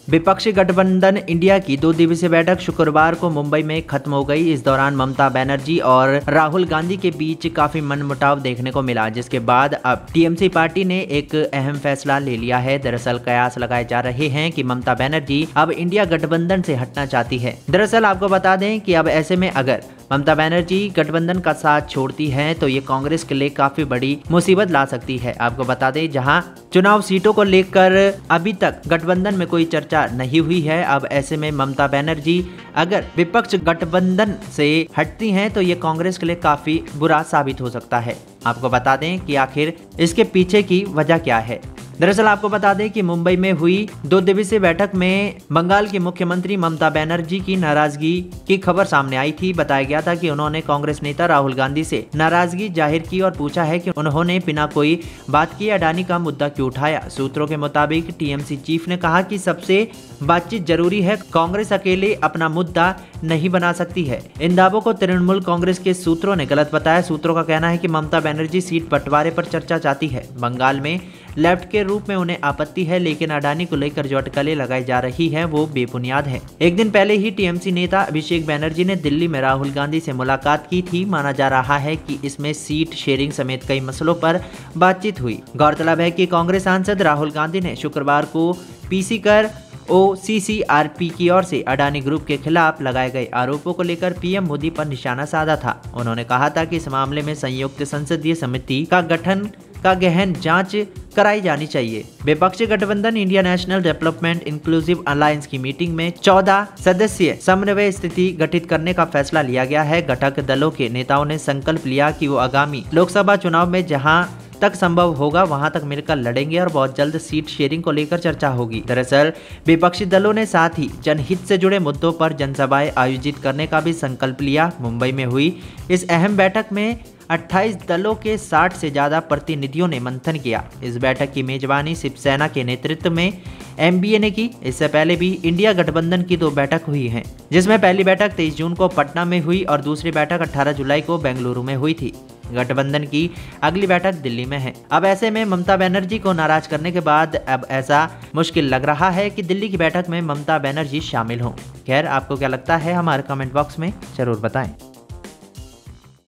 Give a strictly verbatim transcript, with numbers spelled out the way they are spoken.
विपक्षी गठबंधन इंडिया की दो दिवसीय बैठक शुक्रवार को मुंबई में खत्म हो गई। इस दौरान ममता बनर्जी और राहुल गांधी के बीच काफी मनमुटाव देखने को मिला, जिसके बाद अब टीएमसी पार्टी ने एक अहम फैसला ले लिया है। दरअसल कयास लगाए जा रहे हैं कि ममता बनर्जी अब इंडिया गठबंधन से हटना चाहती है। दरअसल आपको बता दें कि अब ऐसे में अगर ममता बनर्जी गठबंधन का साथ छोड़ती हैं तो ये कांग्रेस के लिए काफी बड़ी मुसीबत ला सकती है। आपको बता दें, जहां चुनाव सीटों को लेकर अभी तक गठबंधन में कोई चर्चा नहीं हुई है, अब ऐसे में ममता बनर्जी अगर विपक्ष गठबंधन से हटती हैं तो ये कांग्रेस के लिए काफी बुरा साबित हो सकता है। आपको बता दें कि आखिर इसके पीछे की वजह क्या है। दरअसल आपको बता दें कि मुंबई में हुई दो दिवसीय बैठक में बंगाल की मुख्यमंत्री ममता बनर्जी की नाराजगी की खबर सामने आई थी। बताया गया था कि उन्होंने कांग्रेस नेता राहुल गांधी से नाराजगी जाहिर की और पूछा है कि उन्होंने बिना कोई बात किए अडानी का मुद्दा क्यों उठाया। सूत्रों के मुताबिक टीएमसी चीफ ने कहा कि सबसे बातचीत जरूरी है, कांग्रेस अकेले अपना मुद्दा नहीं बना सकती है। इन दावों को तृणमूल कांग्रेस के सूत्रों ने गलत बताया। सूत्रों का कहना है कि ममता बनर्जी सीट बंटवारे पर चर्चा चाहती है। बंगाल में लेफ्ट के रूप में उन्हें आपत्ति है, लेकिन अडानी को लेकर जो अटकलें लगाई जा रही हैं वो बेबुनियाद है। एक दिन पहले ही टीएमसी नेता अभिषेक बनर्जी ने दिल्ली में राहुल गांधी से मुलाकात की थी। माना जा रहा है कि इसमें सीट शेयरिंग समेत कई मसलों पर बातचीत हुई। गौरतलब है कि कांग्रेस सांसद राहुल गांधी ने शुक्रवार को पीसी कर ओसीसीआरपी की ओर से अडानी ग्रुप के खिलाफ लगाए गए आरोपों को लेकर पीएम मोदी पर निशाना साधा था। उन्होंने कहा था कि इस मामले में संयुक्त संसदीय समिति का गठन का गहन जांच कराई जानी चाहिए। विपक्षी गठबंधन India national development inclusive alliance की मीटिंग में चौदह सदस्यीय समन्वय स्थिति गठित करने का फैसला लिया गया है। घटक दलों के नेताओं ने संकल्प लिया कि वो आगामी लोकसभा चुनाव में जहां तक संभव होगा वहां तक मिलकर लड़ेंगे और बहुत जल्द सीट शेयरिंग को लेकर चर्चा होगी। दरअसल विपक्षी दलों ने साथ ही जनहित से जुड़े मुद्दों पर जनसभाएं आयोजित करने का भी संकल्प लिया। मुंबई में हुई इस अहम बैठक में अट्ठाईस दलों के साठ से ज्यादा प्रतिनिधियों ने मंथन किया। इस बैठक की मेजबानी शिवसेना के नेतृत्व में एमबीए ने की। इससे पहले भी इंडिया गठबंधन की दो बैठक हुई हैं, जिसमें पहली बैठक तेईस जून को पटना में हुई और दूसरी बैठक अठारह जुलाई को बेंगलुरु में हुई थी। गठबंधन की अगली बैठक दिल्ली में है। अब ऐसे में ममता बनर्जी को नाराज करने के बाद अब ऐसा मुश्किल लग रहा है कि दिल्ली की बैठक में ममता बनर्जी शामिल हों। खैर, आपको क्या लगता है हमारे कमेंट बॉक्स में जरूर बताएं।